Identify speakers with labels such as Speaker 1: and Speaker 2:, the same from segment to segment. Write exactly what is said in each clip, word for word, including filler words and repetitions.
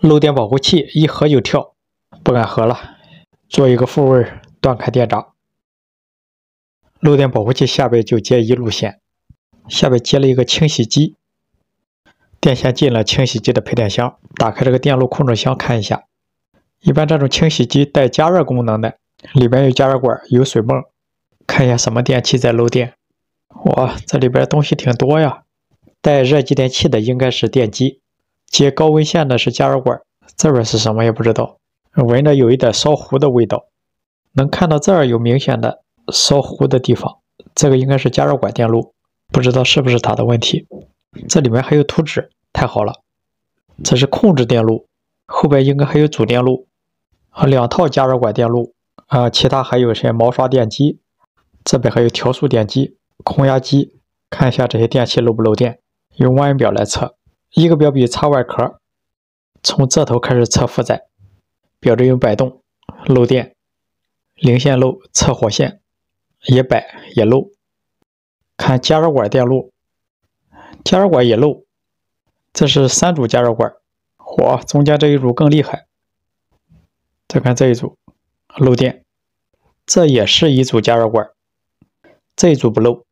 Speaker 1: 漏电保护器一合就跳，不敢合了，做一个复位断开电闸。漏电保护器下边就接一路线，下边接了一个清洗机，电线进了清洗机的配电箱，打开这个电路控制箱看一下。一般这种清洗机带加热功能的，里边有加热管，有水泵，看一下什么电器在漏电。哇，这里边东西挺多呀。带热继电器的应该是电机，接高温线的是加热管，这边是什么也不知道，闻着有一点烧糊的味道。能看到这儿有明显的烧糊的地方，这个应该是加热管电路，不知道是不是它的问题。这里面还有图纸，太好了，这是控制电路，后边应该还有主电路啊，两套加热管电路啊，其他还有些毛刷电机，这边还有调速电机、空压机，看一下这些电器漏不漏电。用万元表来测，一个表笔插外壳，从这头开始测负载，表针有摆动，漏电，零线漏，测火线也摆也漏。看加热管电路，加热管也漏，这是三组加热管，哇，中间这一组更厉害。再看这一组漏电，这也是一组加热管，这一组不漏。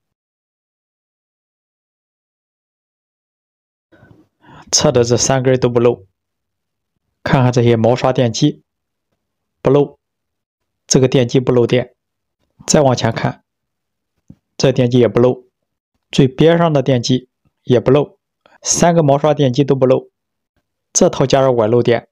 Speaker 1: 测的这三根都不漏，看看这些毛刷电机不漏，这个电机不漏电。再往前看，这电机也不漏，最边上的电机也不漏，三个毛刷电机都不漏。这套加热管漏电，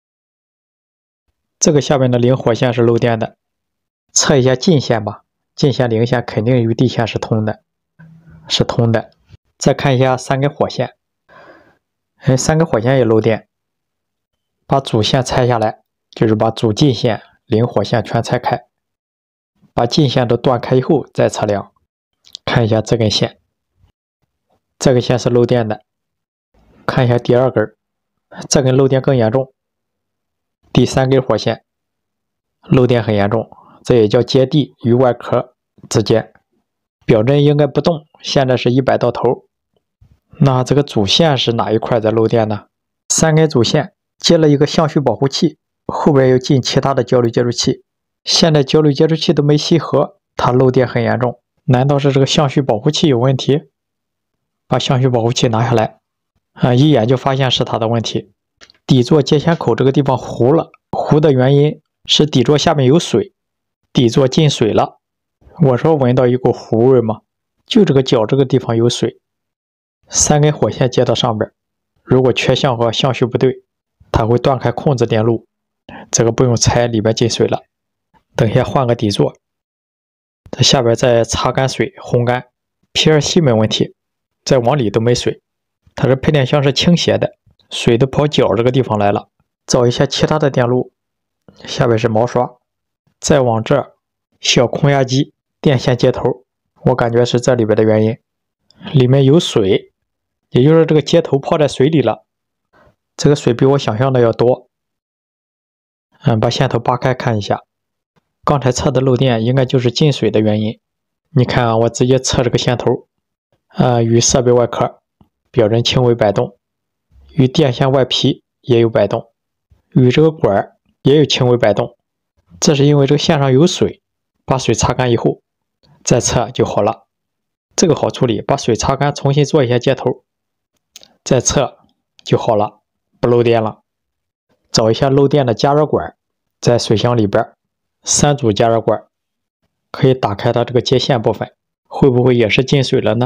Speaker 1: 这个下面的零火线是漏电的。测一下进线吧，进线零线肯定与地线是通的，是通的。再看一下三根火线。哎，三根火线也漏电，把主线拆下来，就是把主进线、零火线全拆开，把进线都断开以后再测量。看一下这根线，这根线是漏电的。看一下第二根，这根漏电更严重。第三根火线漏电很严重，这也叫接地与外壳之间。表针应该不动，现在是一百到头。那这个主线是哪一块在漏电呢？三根主线接了一个相序保护器，后边又进其他的交流接触器，现在交流接触器都没吸合，它漏电很严重。难道是这个相序保护器有问题？把相序保护器拿下来啊，一眼就发现是它的问题。底座接线口这个地方糊了，糊的原因是底座下面有水，底座进水了。我说闻到一股糊味吗？就这个角这个地方有水。三根火线接到上边，如果缺相和相序不对，它会断开控制电路，这个不用拆，里边进水了。等一下换个底座，这下边再擦干水烘干 ，P 二 C 没问题，再往里都没水。它这配电箱是倾斜的，水都跑角这个地方来了。找一下其他的电路，下边是毛刷，再往这小空压机电线接头，我感觉是这里边的原因，里面有水。也就是这个接头泡在水里了，这个水比我想象的要多。嗯，把线头扒开看一下，刚才测的漏电应该就是进水的原因。你看啊，我直接测这个线头，呃，与设备外壳表针轻微摆动，与电线外皮也有摆动，与这个管也有轻微摆动。这是因为这个线上有水，把水擦干以后再测就好了。这个好处理，把水擦干，重新做一下接头。再测就好了，不漏电了。找一下漏电的加热管，在水箱里边，三组加热管，可以打开它这个接线部分，会不会也是进水了呢？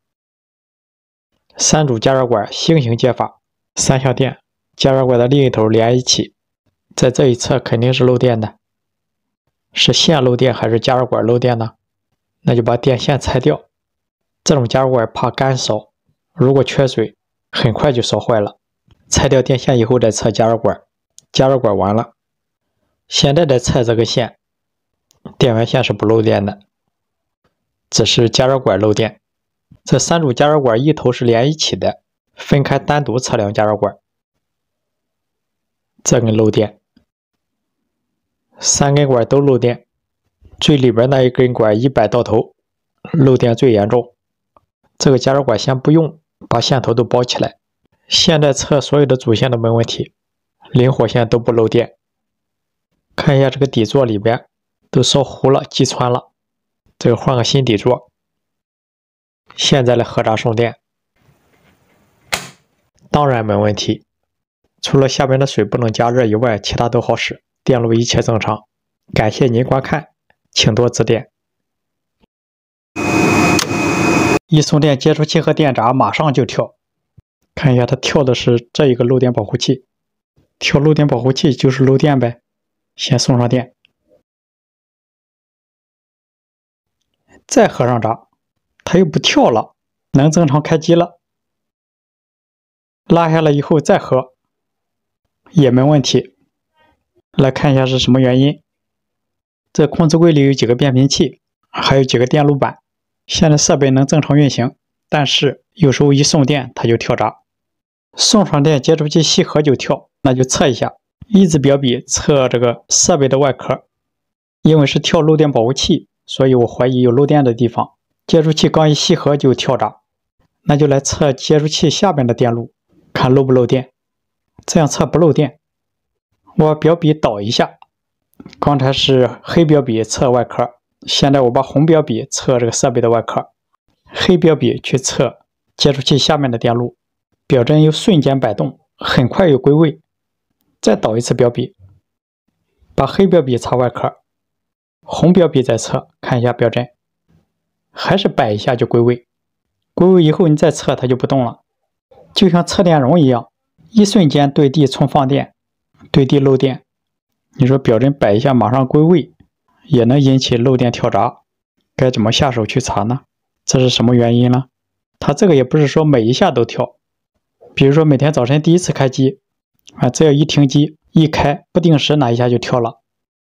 Speaker 1: 三组加热管星形接法，三相电，加热管的另一头连一起，在这一侧肯定是漏电的，是线漏电还是加热管漏电呢？那就把电线拆掉。这种加热管怕干烧，如果缺水，很快就烧坏了。拆掉电线以后再测加热管，加热管完了，现在再测这个线，电源线是不漏电的，只是加热管漏电。这三组加热管一头是连一起的，分开单独测量加热管。这根漏电，三根管都漏电，最里边那一根管一百到头，漏电最严重。这个加热管先不用，把线头都包起来。现在测所有的主线都没问题， 零火线都不漏电。看一下这个底座里边都烧糊了、击穿了，这个换个新底座。现在来合闸送电，当然没问题。除了下面的水不能加热以外，其他都好使，电路一切正常。感谢您观看，请多指点。一送电，接触器和电闸马上就跳。看一下，它跳的是这一个漏电保护器，跳漏电保护器就是漏电呗。先送上电，再合上闸，它又不跳了，能正常开机了。拉下来以后再合，也没问题。来看一下是什么原因。这控制柜里有几个变频器，还有几个电路板。现在设备能正常运行，但是有时候一送电它就跳闸。送上电，接触器吸合就跳，那就测一下。一支表笔测这个设备的外壳，因为是跳漏电保护器，所以我怀疑有漏电的地方。接触器刚一吸合就跳闸，那就来测接触器下面的电路，看漏不漏电。这样测不漏电，我把表笔倒一下。刚才是黑表笔测外壳，现在我把红表笔测这个设备的外壳，黑表笔去测接触器下面的电路，表针又瞬间摆动，很快又归位。再倒一次表笔，把黑表笔擦外壳，红表笔再测，看一下表针，还是摆一下就归位。归位以后你再测它就不动了，就像测电容一样，一瞬间对地重放电，对地漏电。你说表针摆一下马上归位，也能引起漏电跳闸，该怎么下手去查呢？这是什么原因呢？它这个也不是说每一下都跳，比如说每天早晨第一次开机啊，只要一停机一开，不定时哪一下就跳了。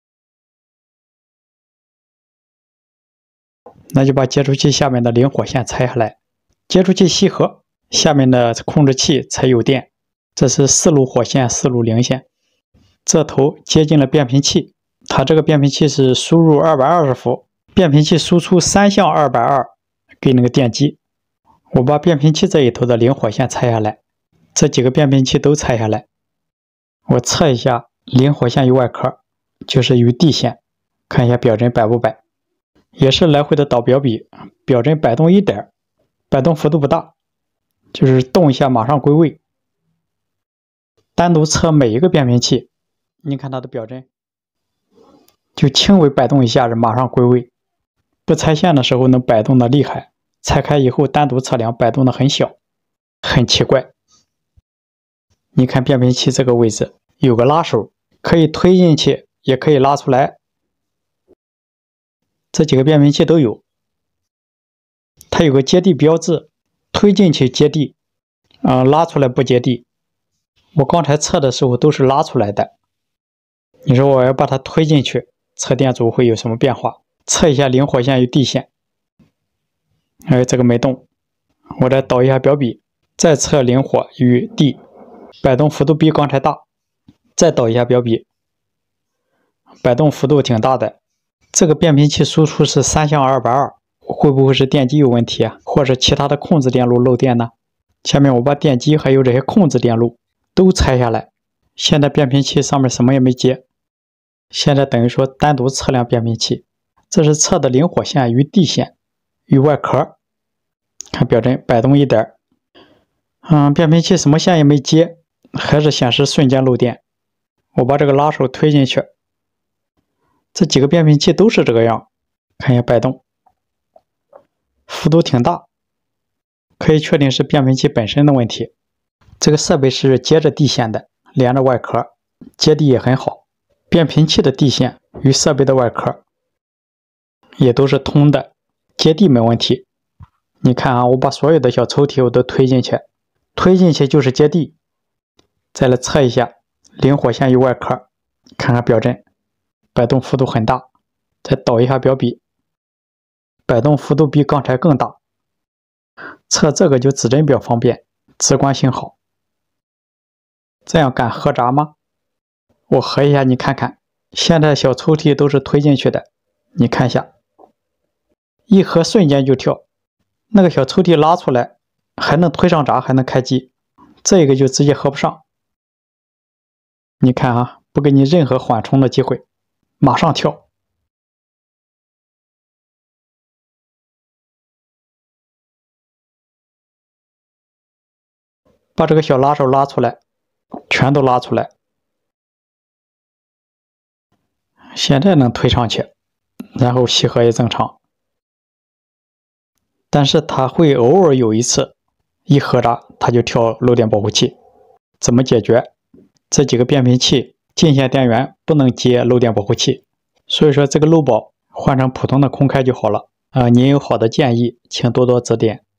Speaker 1: 那就把接触器下面的零火线拆下来，接触器吸合，下面的控制器才有电。这是四路火线，四路零线。这头接近了变频器，它这个变频器是输入二百二十伏，变频器输出三向二百二给那个电机。我把变频器这一头的零火线拆下来，这几个变频器都拆下来。我测一下零火线与外壳，就是与地线，看一下表针摆不摆。也是来回的倒表笔，表针摆动一点，摆动幅度不大，就是动一下马上归位。单独测每一个变频器，你看它的表针，就轻微摆动一下子马上归位。不拆线的时候能摆动的厉害，拆开以后单独测量摆动的很小，很奇怪。你看变频器这个位置有个拉手，可以推进去也可以拉出来，这几个变频器都有。它有个接地标志，推进去接地，呃，拉出来不接地。我刚才测的时候都是拉出来的，你说我要把它推进去，测电阻会有什么变化？测一下零火线与地线，哎，这个没动。我再倒一下表笔，再测零火与地，摆动幅度比刚才大。再倒一下表笔，摆动幅度挺大的。这个变频器输出是三向二百二，会不会是电机有问题啊？或者其他的控制电路漏电呢？下面我把电机还有这些控制电路都拆下来。现在变频器上面什么也没接，现在等于说单独测量变频器。这是测的零火线与地线与外壳，看表针摆动一点，嗯，变频器什么线也没接，还是显示瞬间漏电。我把这个拉手推进去，这几个变频器都是这个样，看一下摆动，幅度挺大，可以确定是变频器本身的问题。这个设备是接着地线的，连着外壳，接地也很好。变频器的地线与设备的外壳也都是通的，接地没问题。你看啊，我把所有的小抽屉我都推进去，推进去就是接地。再来测一下零火线与外壳，看看表针，摆动幅度很大。再倒一下表笔，摆动幅度比刚才更大。测这个就指针比较方便，直观性好。这样敢合闸吗？我合一下你看看，现在小抽屉都是推进去的，你看一下，一合瞬间就跳，那个小抽屉拉出来还能推上闸，还能开机，这个就直接合不上。 你看啊，不给你任何缓冲的机会，马上跳。把这个小拉手拉出来，全都拉出来。现在能推上去，然后吸合也正常。但是它会偶尔有一次一合闸，它就跳漏电保护器。怎么解决？这几个变频器进线电源不能接漏电保护器，所以说这个漏保换成普通的空开就好了。啊、您有好的建议，请多多指点。